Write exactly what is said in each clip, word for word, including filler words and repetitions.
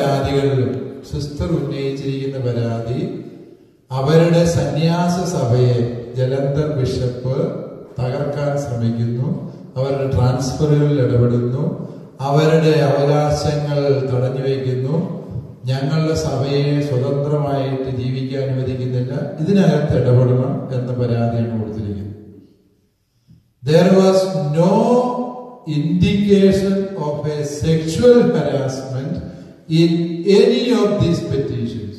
പരാതികളിലും sister ഉന്നയിച്ചിരിക്കുന്ന പരാതി അവരുടെ സന്യാസ സഭയെ ജലന്ധർ ബിഷപ്പ് തകർക്കാൻ ശ്രമിക്കുന്നു, അവരുടെ ട്രാൻസ്ഫറുകളിൽ ഇടപെടുന്നു, അവരുടെ അവകാശങ്ങൾ തടഞ്ഞു വയ്ക്കുന്നു, ഞങ്ങളുടെ സഭയെ സ്വതന്ത്രമായിട്ട് ജീവിക്കാൻ അനുവദിക്കുന്നില്ല, ഇതിനകത്ത് ഇടപെടണം എന്ന പരാതിയാണ് കൊടുത്തിരിക്കുന്നത്. There was no indication of a sexual harassment in any of these petitions.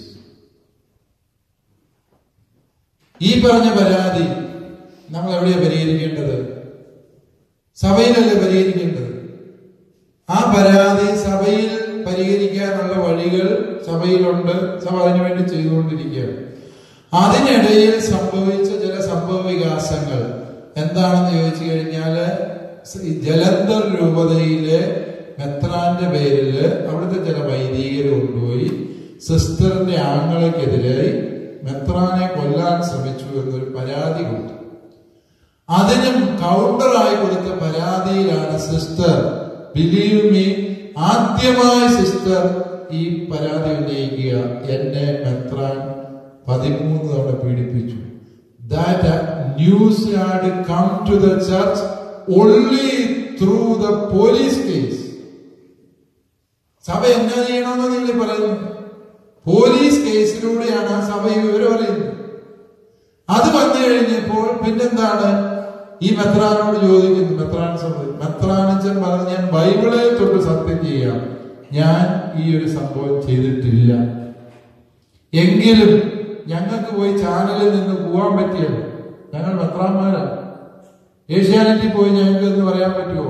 ഈ പറഞ്ഞ പരാതി നമ്മൾ എവിടെയാണ് പരിഹരിക്കേണ്ടത്? സഭയിലല്ലേ പരിഹരിക്കേണ്ടത്. ആ പരാതി സഭയിൽ പരിഹരിക്കാനുള്ള വഴികൾ സഭയിലുണ്ട്, സഭ അതിനുവേണ്ടി ചെയ്തുകൊണ്ടിരിക്കുകയാണ്. അതിനിടയിൽ സംഭവിച്ച ചില സംഭവ വികാസങ്ങൾ എന്താണെന്ന് ചോദിച്ചു കഴിഞ്ഞാല്, ജലന്ധർ രൂപതയിലെ മെത്രാന്റെ പേരില് അവിടുത്തെ ചില വൈദികർ കൊണ്ടുപോയി സിസ്റ്ററിന്റെ ആങ്ങളയ്ക്കെതിരായി മെത്രാനെ കൊല്ലാൻ ശ്രമിച്ചു എന്നൊരു പരാതി കൊടുത്തു. അതിനും കൗണ്ടറായി കൊടുത്ത പരാതിയിലാണ് സിസ്റ്റർ, ബിലീവ് മീ, ആദ്യമായി സിസ്റ്റർ ഈ പരാതി ഉന്നയിക്കുക, എന്നെ മെത്രാൻ പതിമൂന്ന് തവണ പീഡിപ്പിച്ചു. That news had come to the church only through the police case. സഭ എന്നാ ചെയ്യണമെന്ന് നിങ്ങൾ പറയുന്നു? പോലീസ് കേസിലൂടെയാണ് ആ സഭ വിവരം അറിയുന്നത്. അത് വന്നു കഴിഞ്ഞപ്പോൾ പിന്നെന്താണ് ഈ മെത്രാനോട് ചോദിക്കുന്നു, മെത്രാൻ സഭ മെത്രാനച്ചൻ പറഞ്ഞു, ഞാൻ ബൈബിളെ തൊട്ട് സത്യം ചെയ്യാം, ഞാൻ ഈ ഒരു സംഭവം ചെയ്തിട്ടില്ല. എങ്കിലും ഞങ്ങൾക്ക് പോയി ചാനലിൽ നിന്ന് പോവാൻ പറ്റിയത്, ഞങ്ങൾ മെത്രാന്മാരാണ്, ഏഷ്യാനെറ്റിൽ പോയി ഞങ്ങൾക്ക് എന്ന് പറയാൻ പറ്റുമോ?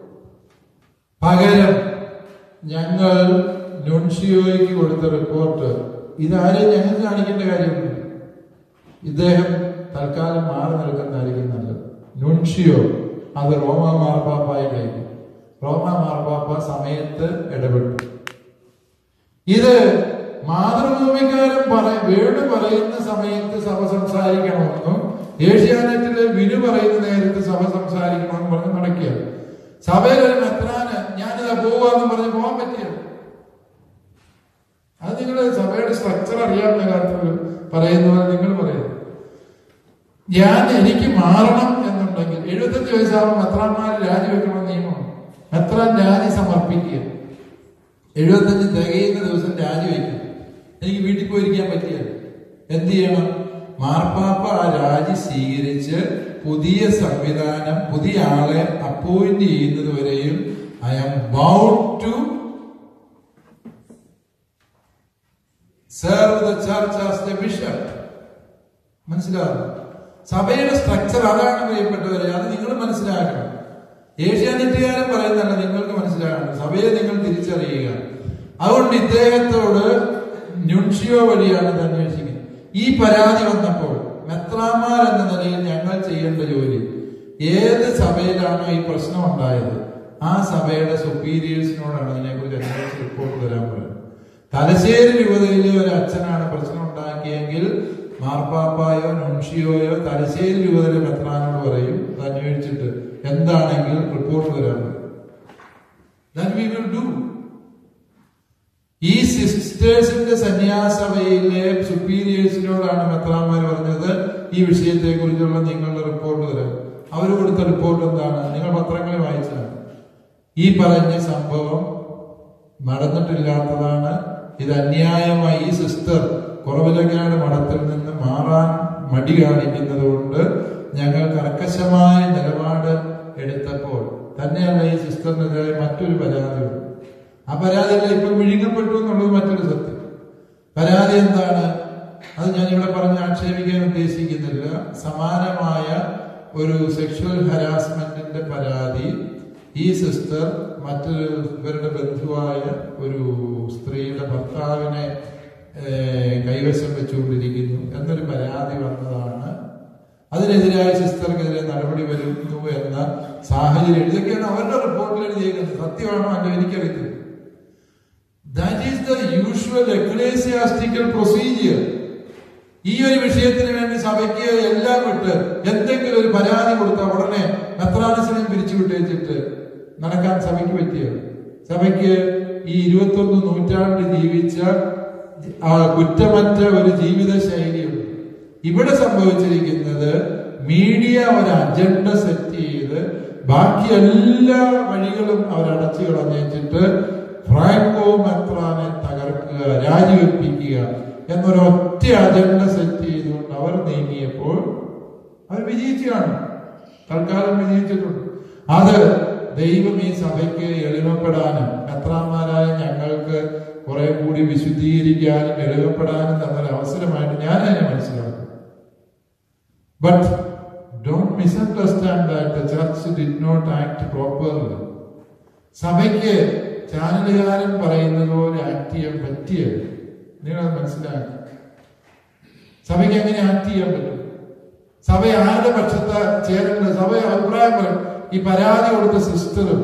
പകരം ഞങ്ങൾ നുൻഷിയോയ്ക്ക് കൊടുത്ത റിപ്പോർട്ട് ഇതാരെയും ഞങ്ങൾക്ക് കാണിക്കേണ്ട കാര്യമില്ല. ഇദ്ദേഹം തൽക്കാലം മാറി നിൽക്കുന്നതായിരിക്കും നല്ലത്. നുൻഷിയോ അത് റോമ മാർപ്പാപ്പായിലേക്ക്, റോമ മാർപ്പാപ്പ സമയത്ത് ഇടപെട്ടു. ഇത് മാതൃഭൂമിക്കാരൻ പറ വേണു പറയുന്ന സമയത്ത് സഭ സംസാരിക്കണമെന്നും ഏഷ്യാനെറ്റിലെ വിനു പറയുന്ന നേരത്ത് സഭ സംസാരിക്കണമെന്നും പറഞ്ഞ് നടക്കിയത്. സഭയിൽ ഒരു മെത്രാന് ഞാനിതാ പോവാന്ന് പറഞ്ഞ് പോകാൻ പറ്റിയത്. അത് നിങ്ങള് സഭയുടെ സ്ട്രക്ചർ അറിയാവുന്ന കാര്യത്തിൽ പറയുന്നത് നിങ്ങൾ പറയുന്നത്. ഞാൻ എനിക്ക് മാറണം എന്നുണ്ടെങ്കിൽ എഴുപത്തഞ്ച് വയസ്സാകുമ്പോൾ മെത്രാന്മാര് രാജിവെക്കണം നിയമമാണ്. മെത്രാൻ രാജി സമർപ്പിക്കുക, എഴുപത്തഞ്ച് തികയുന്ന ദിവസം രാജിവെക്കും. എനിക്ക് വീട്ടിൽ പോയിരിക്കാൻ പറ്റിയത് എന്ത് ചെയ്യണം? മാർപ്പാപ്പ ആ രാജി സ്വീകരിച്ച് പുതിയ സംവിധാനം, പുതിയ ആളെ അപ്പോയിന്റ് ചെയ്യുന്നത് വരെയും I am bound to serve the church as the bishop. മനസ്സിലാവും? സഭയുടെ സ്ട്രക്ചർ അതാണ് പ്രിയപ്പെട്ടവരെ, അത് നിങ്ങൾ മനസ്സിലാക്കണം. ഏഷ്യാനെറ്റുകാരൻ പറയുന്നതല്ല, നിങ്ങൾക്ക് മനസ്സിലാക്കണം. സഭയെ നിങ്ങൾ തിരിച്ചറിയുക. അതുകൊണ്ട് ഇദ്ദേഹത്തോട് നുൻഷിയോ വഴിയാണ് ഇത് അന്വേഷിക്കുന്നത്. ഈ പരാതി വന്നപ്പോൾ മെത്രാന്മാർ എന്ന നിലയിൽ ഞങ്ങൾ ചെയ്യേണ്ട ജോലി, ഏത് സഭയിലാണോ ഈ പ്രശ്നം ഉണ്ടായത് ആ സഭയുടെ സുപ്പീരിയേഴ്സിനോടാണ് ഇതിനെക്കുറിച്ച് അന്വേഷിച്ച് റിപ്പോർട്ട് തരാൻ പറയുന്നത്. തലശ്ശേരി രൂപതയിലെ ഒരു അച്ഛനാണ് പ്രശ്നം ഉണ്ടാക്കിയെങ്കിൽ മാർപ്പാപ്പായോ നുൻഷിയോയോ തലശ്ശേരി രൂപതയിലെ മെത്രാനോട് പറയും, അത് അന്വേഷിച്ചിട്ട് എന്താണെങ്കിൽ റിപ്പോർട്ട് തരാൻ പറയും. That we will do. ഈ സിസ്റ്റേഴ്സിന്റെ സന്യാസഭയിലെ സുപ്പീരിയേഴ്സിനോടാണ് മെത്രാന്മാർ പറഞ്ഞത് ഈ വിഷയത്തെ കുറിച്ചുള്ള നിങ്ങളുടെ റിപ്പോർട്ട് തരാം. അവർ കൊടുത്ത റിപ്പോർട്ട് എന്താണ്? നിങ്ങൾ പത്രങ്ങളിൽ വായിച്ചാണ്. ഈ പറഞ്ഞ സംഭവം നടന്നിട്ടില്ലാത്തതാണ്, ഇത് അന്യായമായി ഈ സിസ്റ്റർ കുറവിലങ്ങാട് മഠത്തിൽ നിന്ന് മാറാൻ മടി കാണിക്കുന്നത് കൊണ്ട് ഞങ്ങൾ കർക്കശമായ നിലപാട് എടുത്തപ്പോൾ തന്നെയല്ല ഈ സിസ്റ്ററിനെതിരെ മറ്റൊരു പരാതിയുണ്ട്. ആ പരാതിയല്ല ഇപ്പൊ വിഴുങ്ങപ്പെട്ടു എന്നുള്ളത് മറ്റൊരു സത്യം. പരാതി എന്താണ്? അത് ഞാൻ ഇവിടെ പറഞ്ഞ് ആക്ഷേപിക്കാൻ ഉദ്ദേശിക്കുന്നില്ല. സമാനമായ ഒരു സെക്ഷുവൽ ഹരാസ്മെന്റിന്റെ പരാതി ഈ സിസ്റ്റർ മറ്റൊരു ഇവരുടെ ബന്ധുവായ ഒരു സ്ത്രീയുടെ ഭർത്താവിനെ കൈവശം വെച്ചുകൊണ്ടിരിക്കുന്നു എന്നൊരു പരാതി വന്നതാണ്. അതിനെതിരായ സിസ്റ്റർക്കെതിരെ നടപടി വരുന്നു എന്ന സാഹചര്യം ഇതൊക്കെയാണ് അവരുടെ റിപ്പോർട്ടിൽ എഴുതിയിരിക്കുന്നത്. സത്യമാണോ അല്ലോ എനിക്കറിയത്തില്ല. That is the usual ecclesiastical procedure. ഈ ഒരു വിഷയത്തിന് വേണ്ടി സഭയ്ക്ക് എല്ലാം വിട്ട് എന്തെങ്കിലും ഒരു പരാതി കൊടുത്താൽ ഉടനെ മെത്രാനസിനെ പിരിച്ചു വിട്ടേച്ചിട്ട് നടക്കാൻ സഭയ്ക്ക് പറ്റിയത്. സഭയ്ക്ക് ഈ ഇരുപത്തൊന്ന് നൂറ്റാണ്ട് ജീവിച്ച കുറ്റമറ്റ ഒരു ജീവിത ശൈലിയുണ്ട്. ഇവിടെ സംഭവിച്ചിരിക്കുന്നത് മീഡിയ ഒരു അജണ്ട സെറ്റ് ചെയ്ത് ബാക്കി എല്ലാ വഴികളും അവരടച്ചു കളഞ്ഞിട്ട് ഫ്രാങ്കോ മെത്രാനെ തകർക്കുക, രാജിവെപ്പിക്കുക എന്നൊരൊറ്റ അജണ്ട സെറ്റ് ചെയ്തുകൊണ്ട് അവർ നീങ്ങിയപ്പോൾ അവർ വിജയിച്ചു കാണും. തൽക്കാലം വിജയിച്ചിട്ടുണ്ട്. അത് ദൈവം ഈ സഭയ്ക്ക് എളിമപ്പെടാനും മെത്രാന്മാരായ ഞങ്ങൾക്ക് കുറെ കൂടി വിശുദ്ധീകരിക്കാനും എളിമപ്പെടാനും തന്നൊരു അവസരമായിട്ട് ഞാൻ അതിനെ മനസ്സിലാക്കും. But don't misunderstand that the church did not act properly. സഭയ്ക്ക് ചാനലുകാരൻ പറയുന്നത് പോലെ ആക്ട് ചെയ്യാൻ പറ്റിയത് നിങ്ങളത് മനസ്സിലാക്കി. സഭയ്ക്ക് എങ്ങനെ ആക്ട് ചെയ്യാൻ പറ്റും? സഭ ആരുടെ പക്ഷത്ത് ചേരേണ്ടത്? സഭ അഭിപ്രായം പറയും. ഈ പരാതി കൊടുത്ത സിസ്റ്ററും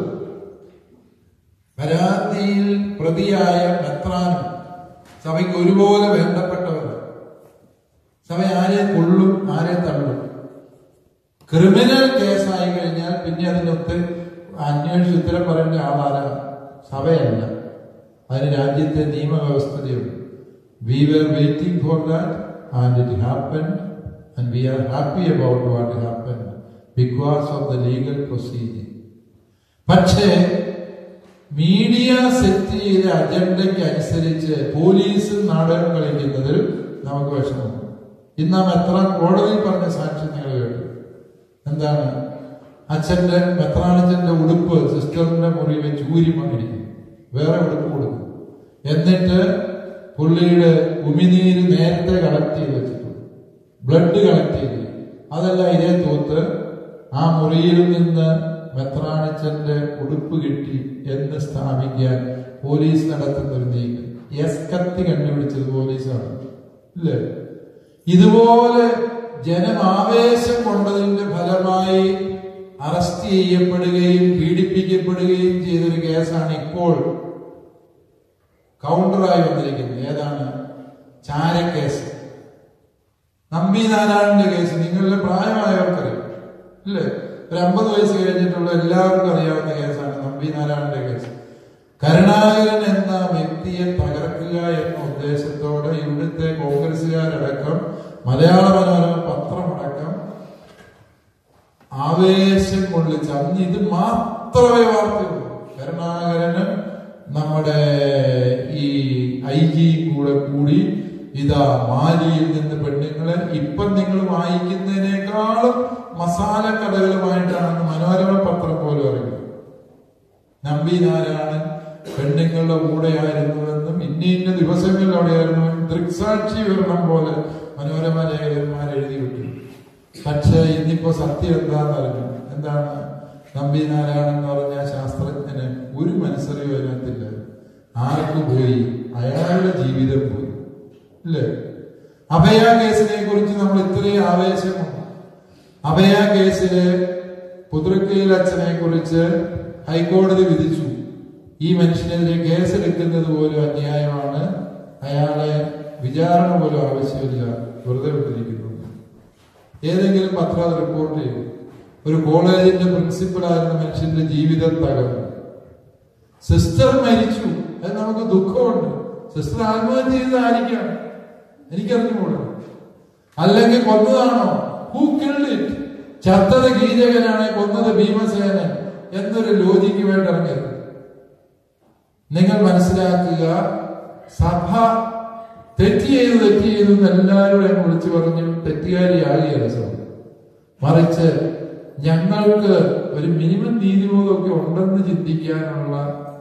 പരാതിയിൽ പ്രതിയായ മെത്രാനും സഭയ്ക്ക് ഒരുപോലെ വേണ്ടപ്പെട്ടവർ. സഭ ആരെ കൊള്ളും, ആരെ തള്ളും. ക്രിമിനൽ കേസായി കഴിഞ്ഞാൽ പിന്നെ അതിനൊത്ത് അന്വേഷിച്ച് ഉത്തരം പറയേണ്ട ആളാരാ? സഭയല്ല. അതിന് രാജ്യത്തെ നിയമവ്യവസ്ഥതയുണ്ട്. We were waiting for that and it happened and we are happy about what happened because of the legal proceeding. പക്ഷേ മീഡിയ സെറ്റ് ചെയ്ത അജണ്ടയ്ക്ക് അനുസരിച്ച് പോലീസ് നാടകം കളിക്കുന്നതിൽ നമുക്ക് വിഷമമുണ്ട്. ഇന്ന് നാം എത്ര കോടതിയിൽ പറഞ്ഞ സാക്ഷ്യം നിങ്ങൾ കേട്ടു. എന്താണ്? അച്ഛന്റെ മെത്രാനച്ഛന്റെ ഉടുപ്പ് സിസ്റ്ററിന്റെ മുറി വെച്ച് ഊരി വന്നിരിക്കും, വേറെ ഉടുപ്പ് കൊടുക്കും. എന്നിട്ട് പുള്ളിയുടെ ഉമിനീര് നേരത്തെ കളക്ട് ചെയ്ത് വെച്ചിട്ടുണ്ട്, ബ്ലഡ് കളക്ട് ചെയ്ത്. അതെല്ലാം ഇതേ തൂത്ത് ആ മുറിയിൽ നിന്ന് മെത്രാനച്ഛന്റെ ഉടുപ്പ് കിട്ടി എന്ന് സ്ഥാപിക്കാൻ പോലീസ് നടത്തുന്ന ഒരു നീക്കം. എസ് കത്തി കണ്ടുപിടിച്ചത് പോലീസാണ്, ഇല്ലേ? ഇതുപോലെ ജനം ആവേശം കൊണ്ടതിന്റെ ഫലമായി അറസ്റ്റ് ചെയ്യപ്പെടുകയും പീഡിപ്പിക്കപ്പെടുകയും ചെയ്തൊരു കേസാണ് ഇപ്പോൾ കൗണ്ടറായി വന്നിരിക്കുന്നത്. ഏതാണ്? ചാരക്കേസ്, നമ്പി നാരായണന്റെ കേസ്. നിങ്ങളുടെ പ്രായമായവർക്കറിയാം, ഇല്ലേ? ഒരു അമ്പത് വയസ്സ് കഴിഞ്ഞിട്ടുള്ള എല്ലാവർക്കും അറിയാവുന്ന കേസാണ് നമ്പി നാരായണന്റെ കേസ്. കരുണാകരൻ എന്ന വ്യക്തിയെ തകർക്കുക എന്ന ഉദ്ദേശത്തോടെ ഇവിടുത്തെ കോൺഗ്രസുകാരടക്കം മലയാള മനോരമ പത്രമടക്കം ആവേശം കൊള്ളിച്ച് അന്ന് ഇത് മാത്രമേ വാർത്തയുള്ളൂ. കരുണാകരന് നമ്മുടെ ഈ ഐ ജിയും കൂടെ കൂടി ഇതാ മാലിയിൽ നിന്ന് പെണ്ണുങ്ങളെ ഇപ്പം നിങ്ങൾ വായിക്കുന്നതിനേക്കാളും മസാല കടകളുമായിട്ടാണ് മനോരമ പത്രം പോലും അറിയുന്നത്. നമ്പി നാരായണൻ പെണ്ണുങ്ങളുടെ കൂടെയായിരുന്നുവെന്നും ഇന്ന ഇന്ന ദിവസങ്ങളിൽ അവിടെയായിരുന്നു ദൃക്സാക്ഷി വിവരണം പോലെ മനോരമ ലേഖകന്മാർ എഴുതി വിട്ടു. പക്ഷെ ഇന്നിപ്പോ സത്യം എന്താന്ന് അറിഞ്ഞു. എന്താണ്? നമ്പി നാരായണൻ എന്ന് പറഞ്ഞ ശാസ്ത്രജ്ഞന് ഒരു മനസ്സറിവ് അതിനകത്തില്ല. ആർക്ക് പോയി? അയാളുടെ ജീവിതം പോയി, ഇല്ലേ? അഭയ കേസിനെ കുറിച്ച് നമ്മൾ ഇത്രയും ആവേശമുണ്ട്. അഭയ കേസില് പുതുക്കയിൽ അച്ഛനെ കുറിച്ച് ഹൈക്കോടതി വിധിച്ചു, ഈ മനുഷ്യനെതിരെ കേസെടുക്കുന്നത് പോലും അന്യായമാണ്, അയാളെ വിചാരണ പോലും ആവശ്യമില്ല, വെറുതെ വിട്ടിരിക്കുന്നു. ഏതെങ്കിലും പത്രം റിപ്പോർട്ട് ചെയ്തു. ഒരു കോളേജിന്റെ പ്രിൻസിപ്പലായിരുന്ന മനുഷ്യന്റെ ജീവിതം തകർന്നു. സിസ്റ്റർ മരിച്ചു, അത് നമുക്ക് ദുഃഖമുണ്ട്. സിസ്റ്റർ ആത്മഹത്യ ചെയ്തതായിരിക്കാം, എനിക്കറിഞ്ഞുകൂടാ. അല്ലെങ്കിൽ കൊന്നതാണോ? Who killed it? ചത്തത് ഗീജകനാണ്, കൊന്നത് ഭീമസേനൻ എന്നൊരു ലോജിക്ക് വേണ്ടി ഇറങ്ങിയത്. നിങ്ങൾ മനസ്സിലാക്കുക, സഭ തെറ്റ് ചെയ്തു തെറ്റ് ചെയ്തു എന്ന് എല്ലാവരും വിളിച്ചു പറഞ്ഞു തെറ്റുകാരിയാകുകയല്ല സഭ. മറിച്ച് ഞങ്ങൾക്ക് ഒരു മിനിമം നീതിബോധമൊക്കെ ഉണ്ടെന്ന് ചിന്തിക്കാനുള്ള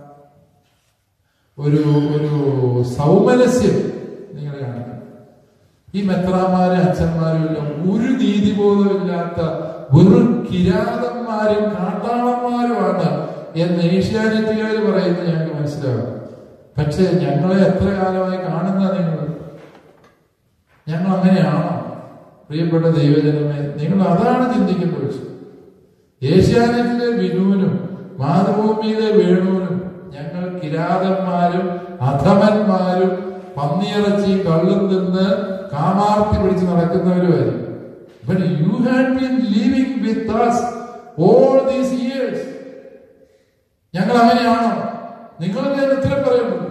ഒരു ഒരു സൗമനസ്യം നിങ്ങൾ കാണിക്കണം. ഈ മെത്രാന്മാരും അച്ഛന്മാരും എല്ലാം ഒരു നീതിബോധമില്ലാത്ത വെറും കിരാതന്മാരും കാട്ടാളന്മാരുമാണ് എന്ന് ഏഷ്യാനെറ്റുകാർ പറയുന്നത് ഞങ്ങൾക്ക് മനസ്സിലാവും. പക്ഷെ ഞങ്ങളെ എത്ര കാലമായി കാണുന്ന നിങ്ങൾ, ഞങ്ങൾ അങ്ങനെയാണോ? പ്രിയപ്പെട്ട ദൈവജനമേ, നിങ്ങൾ അതാണ് ചിന്തിക്കേണ്ട വിഷയം. ഏഷ്യാനെറ്റിലെ വിനുവിനും മാതൃഭൂമിയിലെ വേണുവിനും ഞങ്ങൾ കിരാതന്മാരും അധമന്മാരും പന്നിയിറച്ചി കള്ളും തിന്ന് കാമാർത്തി പിടിച്ച് നടക്കുന്നവരുമായിരുന്നു. But you had been living with us all these years. ഞങ്ങൾ അങ്ങനെയാണോ? നിങ്ങൾക്ക് അതിന് ഉത്തരം പറയുള്ളൂ.